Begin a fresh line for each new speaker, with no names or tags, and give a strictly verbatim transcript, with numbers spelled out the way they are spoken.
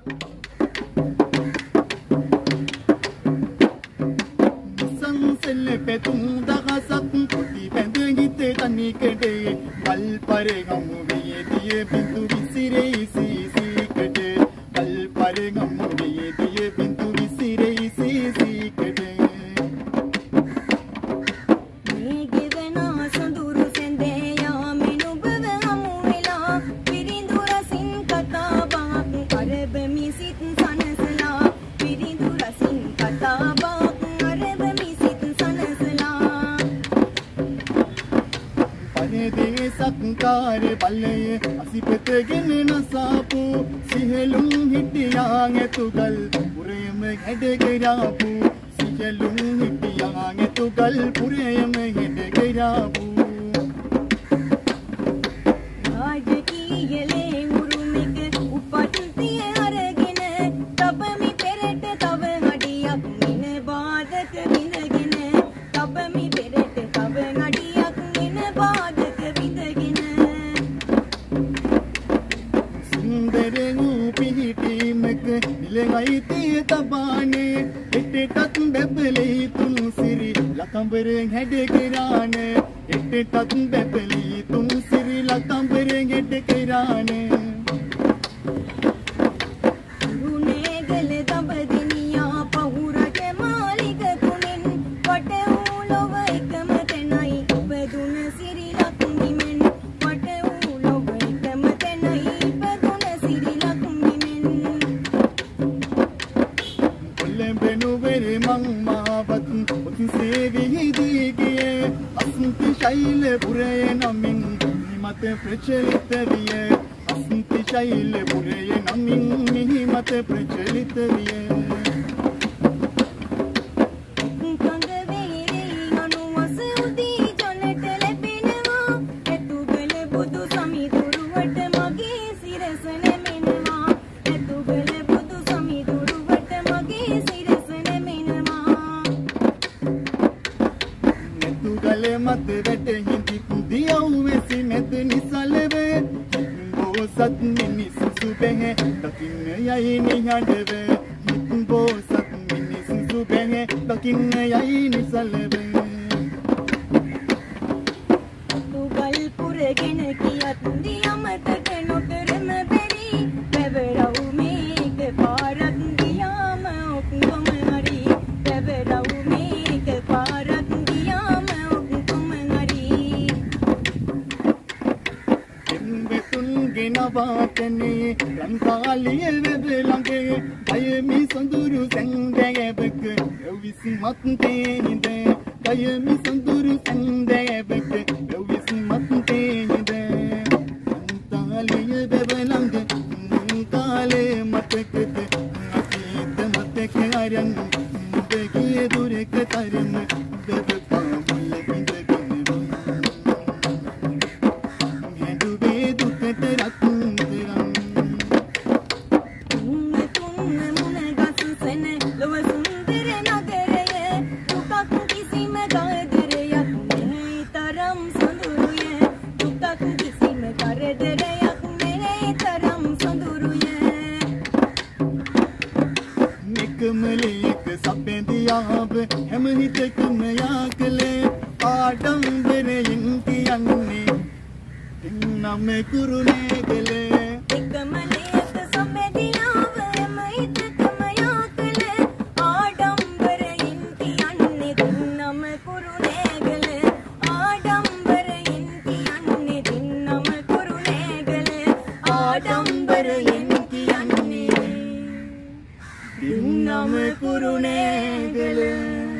සංසල්ලේ පෙතුම් දහසක් කුටි බැඳගිත තනි කඩේ වල් පරගම් වේදියේ බිඳු විසිරේ සීසීකට වල් පරගම් වේදියේ බිඳු විසිරේ සීසීකට
මේ ගෙවනා සඳුරු සැඳේ යාමෙන් ඔබව හමු වෙලා පිරිඳු රසින් කතා බහක් අරබ මිසිත් සනසලා පිරිඳු රසින් කතා බහක් අරබ මිසිත් සනසලා
පනදේ සක්කාර බලය අසිපතගෙන නසාපු සිහලුම් හිටියා ඇතුගල් පුරයම හැඩ කරාපු සිහලුම් හිටියා ඇතුගල් පුරයම හැඩ කරාපු
රාජකීයලේ උරුමෙක උපත්තිය අරගෙන තබමි පෙරට තව හඩියක් මින බාධක විඳගෙන තබමි පෙරට තව හඩියක් මින බාධක විඳගෙන
සුන්දර වූ පිහිටීමක නිලගයිතිය තබානේ එටටත් බැබලේ තුන් සිරි ලකඹර හැඩ කරානේ එටටත් බැබලේ තුන් සිරි ලකඹර හැඩ කරානේ
රුණේගල දඹදිනියා පහුරට මාලික තුනෙන් වට වූ ලොව එකම තැනයි ඉපදුන සිරි ලක්මිමෙන් වට වූ ලොව එකම තැනයි ඉපදුන සිරි ලක්මිමෙන්
කොළඹනුවර මං මාවත් ඔතිසේ විහිදී ගියේ අස්ති ශෛල පුරය නමින් නිමත ප්‍රචලිත විය අස්ති ශෛල පුරය නමින් නිමත ප්‍රචලිත විය
කඳ වේරේ අනුවස උදී ජලට ලැබෙනවා එතුගල බුදු සමිඳුරුවට මගේ සිරස නැමෙනවා එතුගල බුදු සමිඳුරුවට මගේ සිරස නැමෙනවා
නැතුගල මත වැට හිඳි දියව් වෙසි නැත නිසලවේ බෝසත් මිනිස්සු බැහැ දකින්න යයි නිහඬව බෝසත් මිනිස්සු බැහැ දකින්න යයි නිසලවේ
තුගල් පුරගෙන කියත් දියමතක නොකරම බැරි පැවරව් මේක පාරක් ගියාම ඔක්කොම හරි පැවරව් මේක පාරක් ගියාම ඔක්කොම හරි
එම්බෙතුන් ගෙනවාකනේ ලංකාලිය වෙද ළඟේ කයමි සඳුරු සැන්දෑවක එවිසි මත්තේ හිඳ කයමි සඳුරු සැන්දෑවක එවිසි මත්තේ හිඳ ලංකාලිය වෙද ළඟ කාලේ මතකද අතීත මතක අරන් දෙකිය දුරක තරම දෙව පාමුල බිඳගෙන හැඬුවේ දුකට රත්තරන්
තුන්න තුන්න මුණ ගසුසන ලොව සුන්දර නගරය දුකක් කිසිම කරදරයක් නෙයි තරම් සොඳුරුය දුකක් කිසිම කරදරයක් නෙයි තරම් සොඳුරුය
නිකමලයක සපෙන්දියාව හැම හිතකම යාකලේ ආඩම්බරයෙන් කියන්නේ එන්නම කුරුණේගලේ
එකම ලේක සොබැදියාව එම හිතකම යාකල ආඩම්බරයෙන් කියන්නේ දෙන්නම කුරුණේගල ආඩම්බරයෙන් කියන්නේ දෙන්නම කුරුණේගල ආඩම්බරයෙන් කියන්නේ
දෙන්නම කුරුණේගලේ